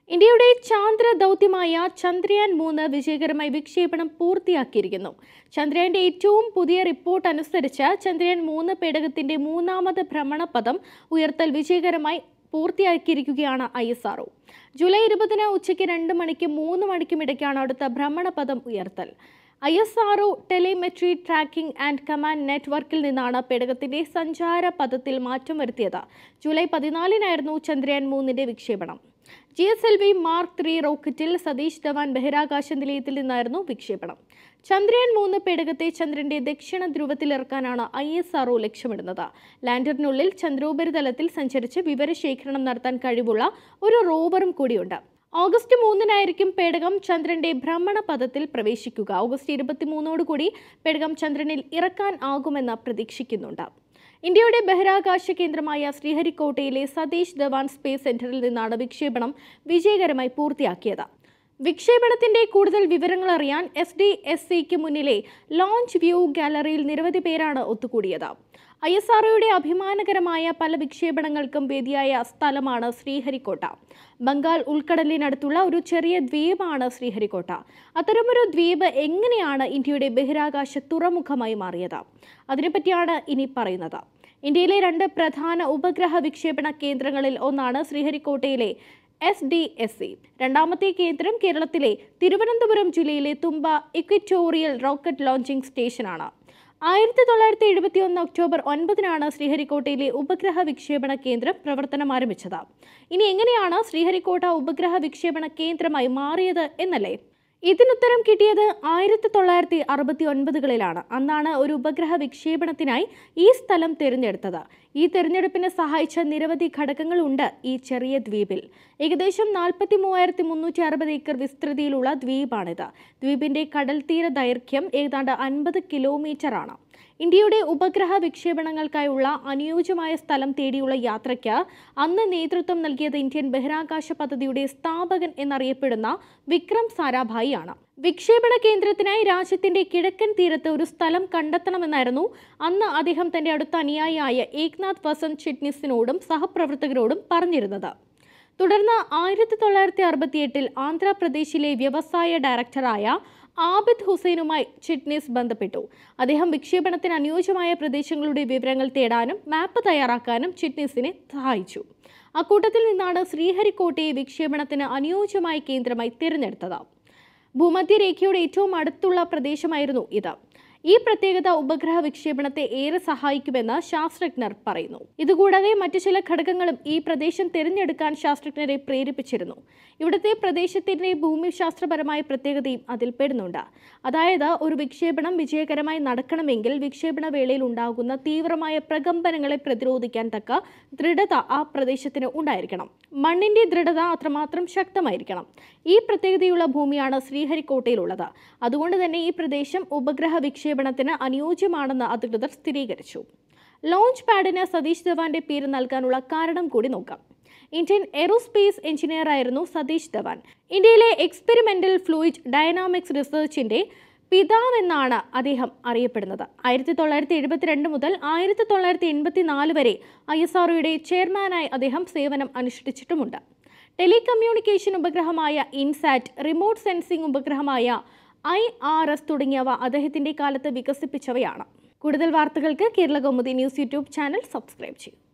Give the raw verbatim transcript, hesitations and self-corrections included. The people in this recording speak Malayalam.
ഇന്ത്യയുടെ ചാന്ദ്ര ദൗത്യമായ ചന്ദ്രയാൻ മൂന്ന് വിജയകരമായി വിക്ഷേപണം പൂർത്തിയാക്കിയിരിക്കുന്നു. ചന്ദ്രയാന്റെ ഏറ്റവും പുതിയ റിപ്പോർട്ട് അനുസരിച്ച് ചന്ദ്രയാൻ മൂന്ന് പേടകത്തിന്റെ മൂന്നാമത് ഭ്രമണപഥം ഉയർത്തൽ വിജയകരമായി പൂർത്തിയാക്കിയിരിക്കുകയാണ് I S R O. July ഇരുപതിന് ഉച്ചയ്ക്ക് രണ്ട് മണിക്കും മൂന്ന് മണിക്കും ഇടയ്ക്കാണ് അടുത്ത ഭ്രമണപഥം ഉയർത്തൽ. I S R O telemetry tracking and command നെറ്റ്വർക്കിൽ നിന്നാണ് പേടകത്തിന്റെ സഞ്ചാര പഥത്തിൽ മാറ്റം വരുത്തിയത്. ജൂലൈ പതിനാലിനായിരുന്നു ചന്ദ്രയാൻ മൂന്നിന്റെ വിക്ഷേപണം. G S L V mark three റോക്കറ്റിൽ സതീഷ് ധവാൻ ബഹിരാകാശ നിലയത്തിൽ നിന്നായിരുന്നു വിക്ഷേപണം. ചന്ദ്രയാൻ മൂന്ന് പേടകത്തെ ചന്ദ്രന്റെ ദക്ഷിണ ധ്രുവത്തിലിറക്കാനാണ് ഐ എസ് ആർ ഒ ലക്ഷ്യമിടുന്നത്. ലാൻഡറിനുള്ളിൽ ചന്ദ്രോപരിതലത്തിൽ സഞ്ചരിച്ച് വിവരശേഖരണം നടത്താൻ കഴിവുള്ള ഒരു റോവറും കൂടിയുണ്ട്. ഓഗസ്റ്റ് മൂന്നിനായിരിക്കും പേടകം ചന്ദ്രന്റെ ഭ്രമണപഥത്തിൽ പ്രവേശിക്കുക. ഓഗസ്റ്റ് ഇരുപത്തിമൂന്നോടുകൂടി പേടകം ചന്ദ്രനിൽ ഇറക്കാൻ ആകുമെന്ന് പ്രതീക്ഷിക്കുന്നുണ്ട്. ഇന്ത്യയുടെ ബഹിരാകാശ കേന്ദ്രമായ ശ്രീഹരിക്കോട്ടയിലെ സതീഷ് ധവാൻ സ്പേസ് സെന്ററിൽ നിന്നാണ് വിക്ഷേപണം വിജയകരമായി പൂർത്തിയാക്കിയത്. വിക്ഷേപണത്തിന്റെ കൂടുതൽ വിവരങ്ങൾ അറിയാൻ എസ് ഡി എസ് സിക്ക് മുന്നിലെ ലോഞ്ച് വ്യൂ ഗാലറിയിൽ നിരവധി പേരാണ് ഒത്തുകൂടിയത്. ഐ എസ് ആർ ഒയുടെ അഭിമാനകരമായ പല വിക്ഷേപണങ്ങൾക്കും വേദിയായ സ്ഥലമാണ് ശ്രീഹരിക്കോട്ട. ബംഗാൾ ഉൾക്കടലിനടുത്തുള്ള ഒരു ചെറിയ ദ്വീപാണ് ശ്രീഹരിക്കോട്ട. അത്തരമൊരു ദ്വീപ് എങ്ങനെയാണ് ഇന്ത്യയുടെ ബഹിരാകാശ തുറമുഖമായി മാറിയത്? അതിനെപ്പറ്റിയാണ് ഇനി പറയുന്നത്. ഇന്ത്യയിലെ രണ്ട് പ്രധാന ഉപഗ്രഹ വിക്ഷേപണ കേന്ദ്രങ്ങളിൽ ഒന്നാണ് ശ്രീഹരിക്കോട്ടയിലെ എസ് ഡി എസ് സി. രണ്ടാമത്തെ കേന്ദ്രം കേരളത്തിലെ തിരുവനന്തപുരം ജില്ലയിലെ തുമ്പ ഇക്വറ്റോറിയൽ റോക്കറ്റ് ലോഞ്ചിംഗ് സ്റ്റേഷനാണ്. ആയിരത്തി തൊള്ളായിരത്തി എഴുപത്തി ഒന്ന് ഒക്ടോബർ ഒൻപതിനാണ് ശ്രീഹരിക്കോട്ടയിലെ ഉപഗ്രഹ വിക്ഷേപണ കേന്ദ്രം പ്രവർത്തനം ആരംഭിച്ചത്. ഇനി എങ്ങനെയാണ് ശ്രീഹരിക്കോട്ട ഉപഗ്രഹ വിക്ഷേപണ കേന്ദ്രമായി മാറിയത് എന്നല്ലേ? ഇതിനുത്തരം കിട്ടിയത് ആയിരത്തി തൊള്ളായിരത്തി അറുപത്തി ഒൻപതുകളിലാണ്. അന്നാണ് ഒരു ഉപഗ്രഹ വിക്ഷേപണത്തിനായി ഈ സ്ഥലം തിരഞ്ഞെടുത്തത്. ഈ തിരഞ്ഞെടുപ്പിനെ സഹായിച്ച നിരവധി ഘടകങ്ങളുണ്ട് ഈ ചെറിയ ദ്വീപിൽ. ഏകദേശം നാൽപ്പത്തി മൂവായിരത്തി മുന്നൂറ്റി അറുപത് ഏക്കർ വിസ്തൃതിയിലുള്ള ദ്വീപാണിത്. ദ്വീപിന്റെ കടൽ തീര ദൈർഘ്യം ഏതാണ്ട് അൻപത് കിലോമീറ്റർ ആണ്. ഇന്ത്യയുടെ ഉപഗ്രഹ വിക്ഷേപണങ്ങൾക്കായുള്ള അനുയോജ്യമായ സ്ഥലം തേടിയുള്ള യാത്രയ്ക്ക് അന്ന് നേതൃത്വം നൽകിയത് ഇന്ത്യൻ ബഹിരാകാശ പദ്ധതിയുടെ സ്ഥാപകൻ എന്നറിയപ്പെടുന്ന വിക്രം സാരാഭായി ആണ്. വിക്ഷേപണ കേന്ദ്രത്തിനായി രാജ്യത്തിന്റെ കിഴക്കൻ തീരത്ത് ഒരു സ്ഥലം കണ്ടെത്തണമെന്നായിരുന്നു അന്ന് അദ്ദേഹം തന്റെ അടുത്ത അനുയായിയായ ഏക്നാഥ് വസന്ത് ചിറ്റ്നിസിനോടും സഹപ്രവർത്തകരോടും പറഞ്ഞിരുന്നത്. തുടർന്ന് ആയിരത്തി തൊള്ളായിരത്തി അറുപത്തിയെട്ടിൽ ആന്ധ്രാപ്രദേശിലെ വ്യവസായ ഡയറക്ടറായ ആബിദ് ഹുസൈനുമായി ചിറ്റ്നിസ് ബന്ധപ്പെട്ടു. അദ്ദേഹം വിക്ഷേപണത്തിന് അനുയോജ്യമായ പ്രദേശങ്ങളുടെ വിവരങ്ങൾ തേടാനും മാപ്പ് തയ്യാറാക്കാനും ചിറ്റ്നിസിനെ സഹായിച്ചു. അക്കൂട്ടത്തിൽ നിന്നാണ് ശ്രീഹരിക്കോട്ടയെ വിക്ഷേപണത്തിന് അനുയോജ്യമായ കേന്ദ്രമായി തിരഞ്ഞെടുത്തത്. ഭൂമധ്യരേഖയുടെ ഏറ്റവും അടുത്തുള്ള പ്രദേശമായിരുന്നു ഇത്. ഈ പ്രത്യേകത ഉപഗ്രഹ വിക്ഷേപണത്തെ ഏറെ സഹായിക്കുമെന്ന് ശാസ്ത്രജ്ഞർ പറയുന്നു. ഇതുകൂടാതെ മറ്റു ചില ഘടകങ്ങളും ഈ പ്രദേശം തിരഞ്ഞെടുക്കാൻ ശാസ്ത്രജ്ഞരെ പ്രേരിപ്പിച്ചിരുന്നു. ഇവിടുത്തെ പ്രദേശത്തിന്റെ ഭൂമിശാസ്ത്രപരമായ പ്രത്യേകതയും അതിൽ പെടുന്നുണ്ട്. അതായത് ഒരു വിക്ഷേപണം വിജയകരമായി നടക്കണമെങ്കിൽ വിക്ഷേപണ വേളയിൽ ഉണ്ടാകുന്ന തീവ്രമായ പ്രകമ്പനങ്ങളെ പ്രതിരോധിക്കാൻ തക്ക ദൃഢത ആ പ്രദേശത്തിന് ഉണ്ടായിരിക്കണം. മണ്ണിന്റെ ദൃഢത അത്രമാത്രം ശക്തമായിരിക്കണം. ഈ പ്രത്യേകതയുള്ള ഭൂമിയാണ് ശ്രീഹരിക്കോട്ടയിലുള്ളത്. അതുകൊണ്ട് തന്നെ ഈ പ്രദേശം ഉപഗ്രഹ വിക്ഷേപണത്തിന് അനുയോജ്യമാണെന്ന് അധികൃതർ സ്ഥിരീകരിച്ചു. ലോഞ്ച് പാഡിന് സതീഷ് ധവാന്റെ പേര് നൽകാനുള്ള കാരണം കൂടി നോക്കാം. ഇന്ത്യൻ എയ്റോസ്പേസ് എഞ്ചിനീയർ ആയിരുന്നു സതീഷ് ധവാൻ. ഇന്ത്യയിലെ എക്സ്പെരിമെന്റൽ ഫ്ലൂയിഡ് ഡയനാമിക്സ് റിസർച്ചിന്റെ പിതാവെന്നാണ് അദ്ദേഹം അറിയപ്പെടുന്നത്. ആയിരത്തി തൊള്ളായിരത്തി എഴുപത്തിരണ്ട് മുതൽ ആയിരത്തി തൊള്ളായിരത്തി എൺപത്തി നാല് വരെ ഐ എസ് ആർ ഒയുടെ ചെയർമാനായി അദ്ദേഹം സേവനം അനുഷ്ഠിച്ചിട്ടുമുണ്ട്. ടെലികമ്മ്യൂണിക്കേഷൻ ഉപഗ്രഹമായ ഇൻസാറ്റ്, റിമോട്ട് സെൻസിംഗ് ഉപഗ്രഹമായ ഐ ആർ എസ് തുടങ്ങിയവ അദ്ദേഹത്തിന്റെ കാലത്ത് വികസിപ്പിച്ചവയാണ്. കൂടുതൽ വാർത്തകൾക്ക് Kerala Kaumudi news YouTube channel subscribe ചെയ്യും.